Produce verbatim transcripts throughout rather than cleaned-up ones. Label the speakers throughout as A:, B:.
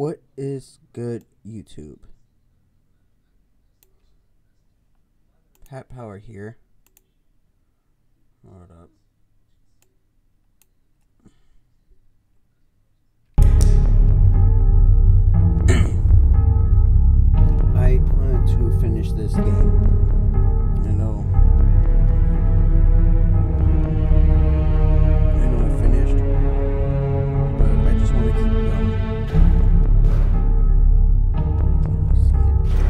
A: What is good, YouTube? Pat Power here. Hold up. I plan to finish this game. I know. I know I finished, but I just want to keep going. Can you see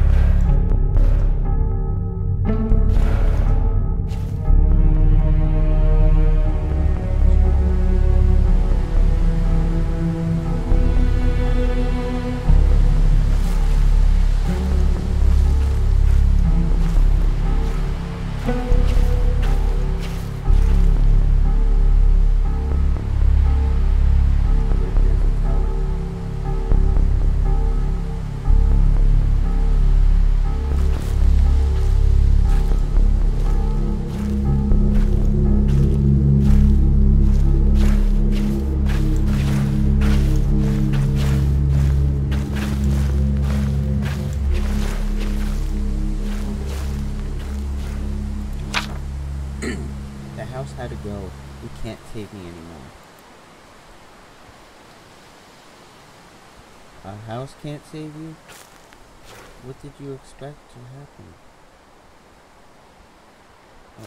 A: The house had to go. It can't save me anymore. A house can't save you? What did you expect to happen? Oh.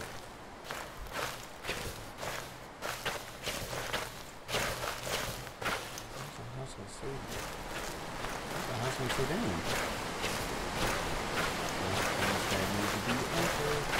A: How's a house gonna save you? How's a house gonna save anyone? Things that need to be answered.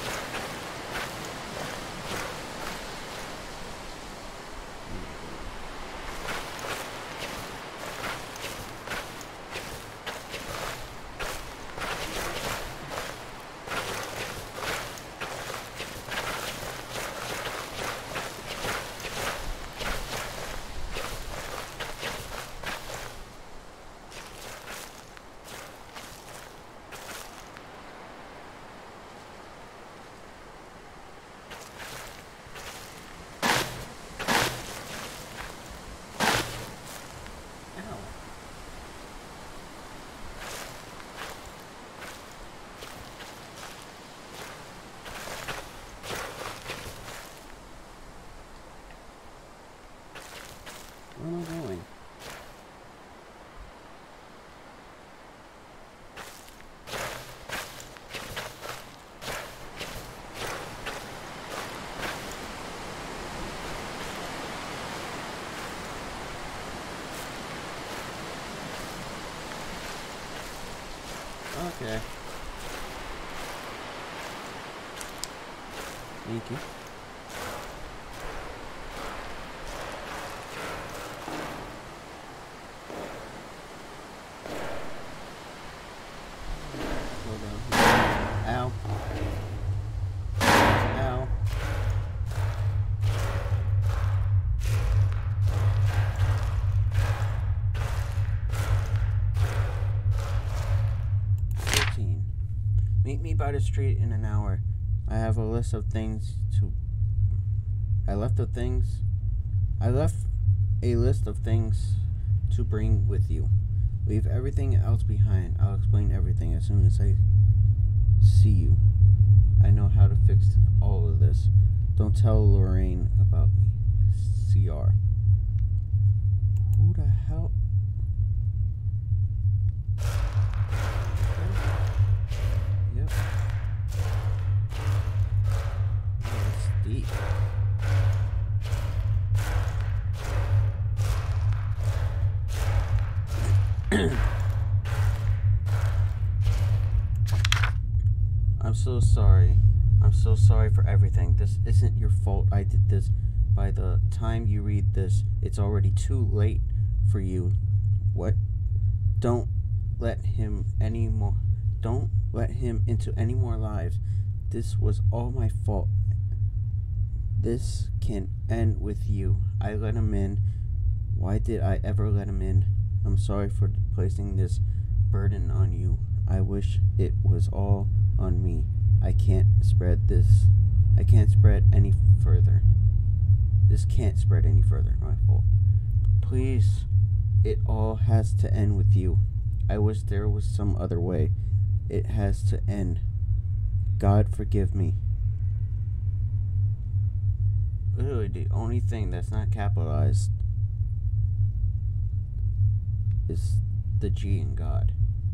A: Where am I going? Okay. Thank you. Ow. Ow. Thirteen. Meet me by the street in an hour. I have a list of things to... I left the things... I left a list of things to bring with you. Leave everything else behind. I'll explain everything as soon as I see you. I know how to fix all of this. Don't tell Lorraine about me. C R. Who the hell? Yep. Oh, that's deep. I'm so sorry. I'm so sorry for everything. This isn't your fault. I did this. By the time you read this, it's already too late for you. What? Don't let him any more. Don't let him into any more lives. This was all my fault. This can end with you. I let him in. Why did I ever let him in? I'm sorry for placing this burden on you. I wish it was all on me. I can't spread this. I can't spread any further. This can't spread any further. My fault. Please It all has to end with you. I wish there was some other way. It has to end. God forgive me. Literally, the only thing that's not capitalized is the G in God.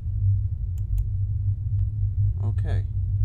A: Okay.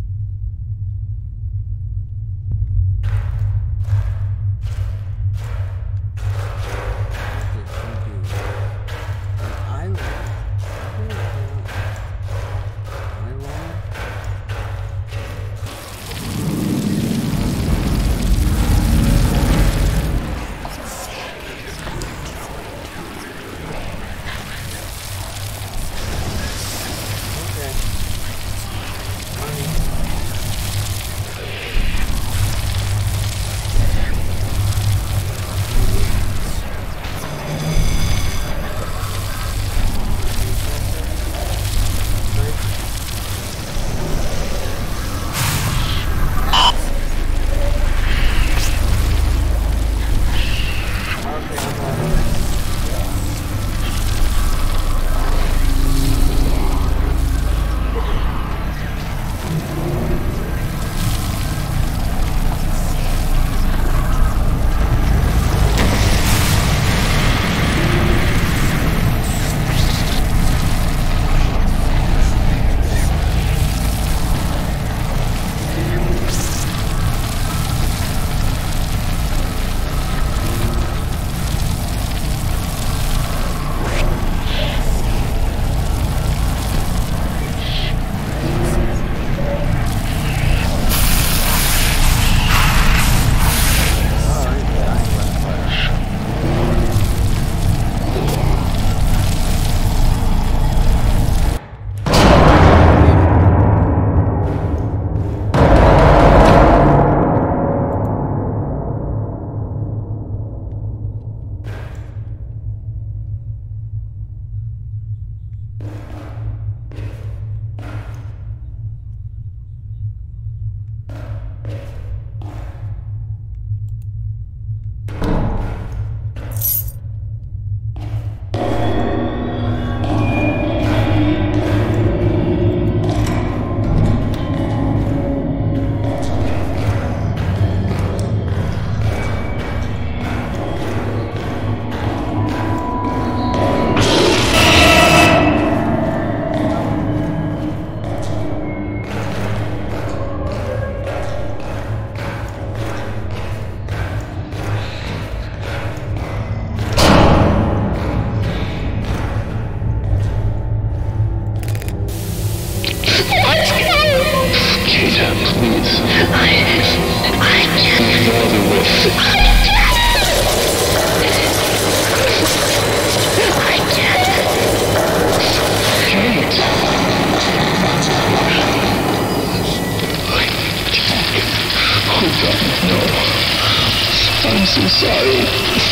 B: I'm so sorry.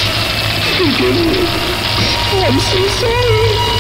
B: Forgive me. I'm so sorry.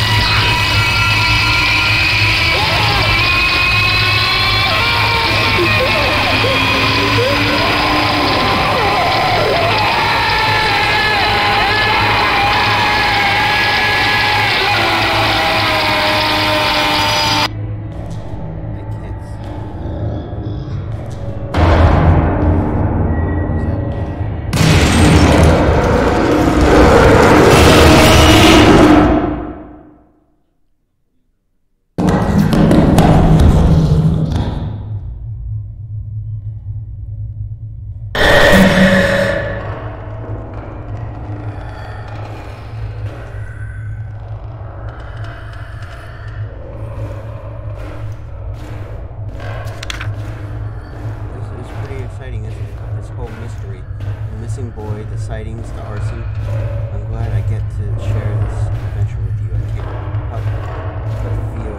A: Boy, the sightings, the arson. I'm glad I get to share this adventure with you. I can't help but feel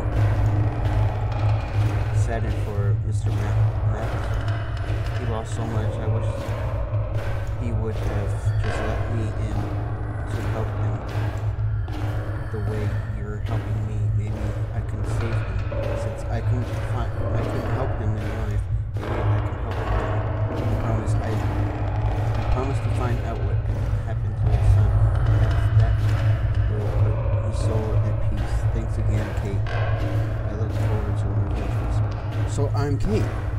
A: saddened for Mister Matt. He lost so much. I wish he would have just let me in to help him the way you're helping me. Maybe I can save him. Since I couldn't find, I couldn't help him in life. Maybe I can help him. I promise I. I promise to find out what happened to his son. That, that will So I'm Kate.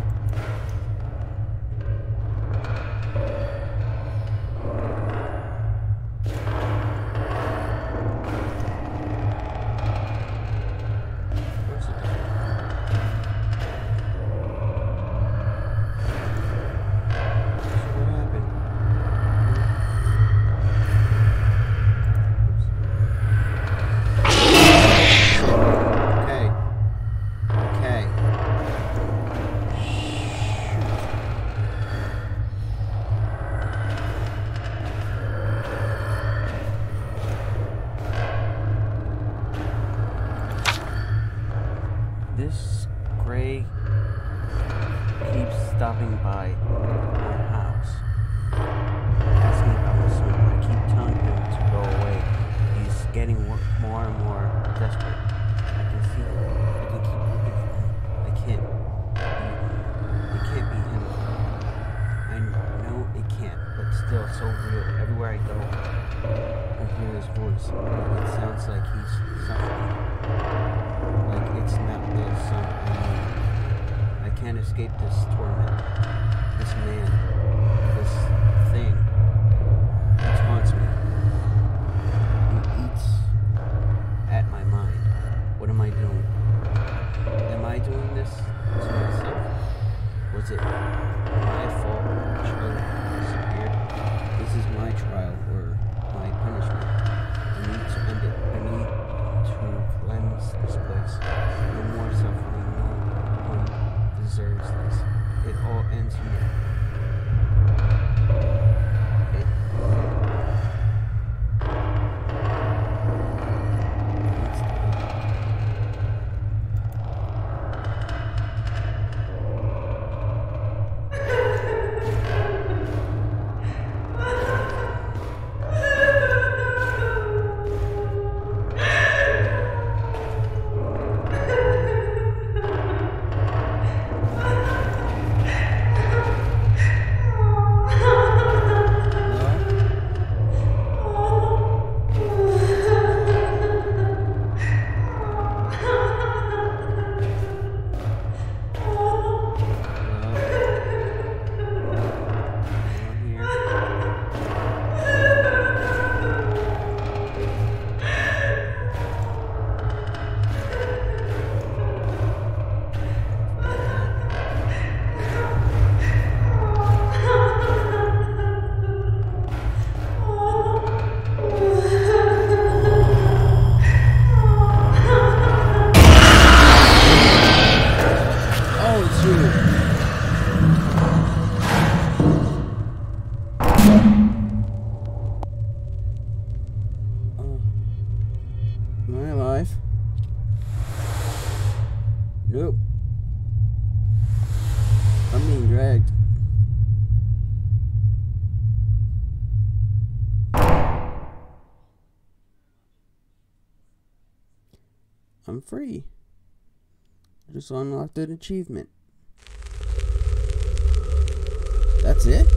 A: This gray keeps stopping by my house, asking about my son. I keep telling him to go away. He's getting more and more desperate. I can see him. I can keep looking for him. I can't. It can't be him. I know it can't, but still so real. Everywhere I go, I hear his voice. It sounds like he's suffering. Like it's not the son I need. I can't escape this torment. This man. This thing. It haunts me. It eats at my mind. What am I doing? Am I doing this to myself? Was it my fault my child disappeared? This is my trial or my punishment. I need to end it. I need to cleanse this place. No more suffering. No one deserves this. It all ends here. It needs to end. Am I alive? Nope. I'm being dragged. I'm free. I just unlocked an achievement. That's it?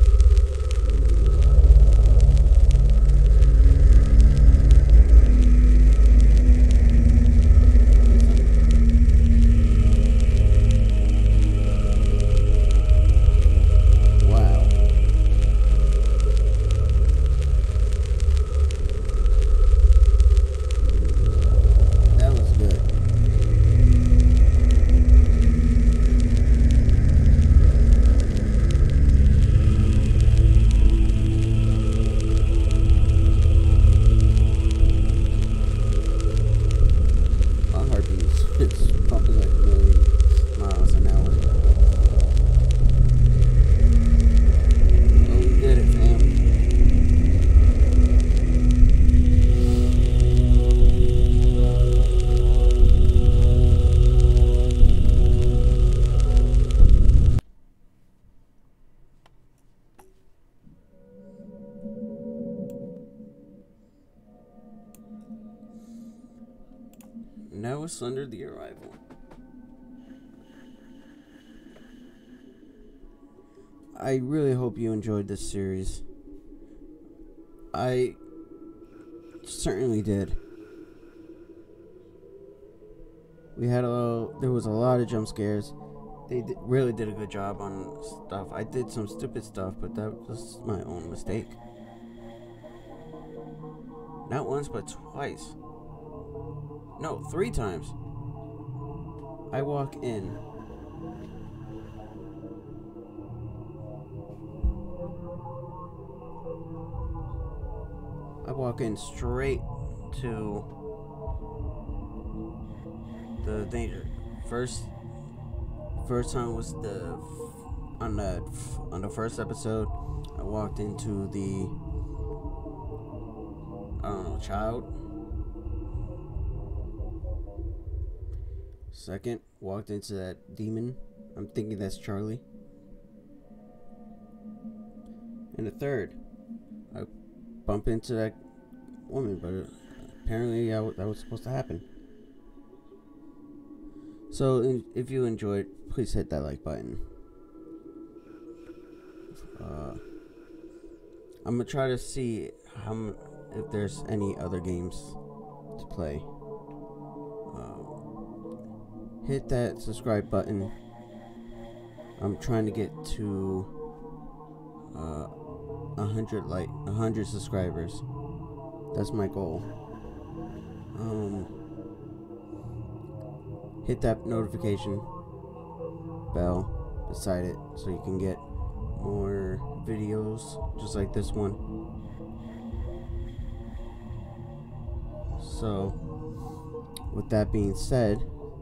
A: Now it's under the arrival. I really hope you enjoyed this series. I certainly did. We had a there was a lot of jump scares. they did, really did a good job on stuff. I did some stupid stuff, but that was my own mistake. Not once, but twice. No, three times. I walk in. I walk in straight to the danger. First, first time was the on the on the first episode. I walked into the I don't know child. Second, walked into that demon. I'm thinking that's Charlie. And the third, I bump into that woman, but apparently I w- that was supposed to happen. So if you enjoyed, please hit that like button. Uh, I'm gonna try to see how m- if there's any other games to play. Uh, hit that subscribe button. I'm trying to get to uh, a hundred like a hundred subscribers. That's my goal. Um, hit that notification bell beside it so you can get more videos just like this one. So, with that being said,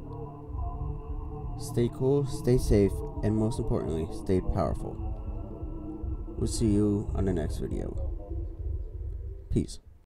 A: stay cool, stay safe, and most importantly, stay powerful. We'll see you on the next video. Peace.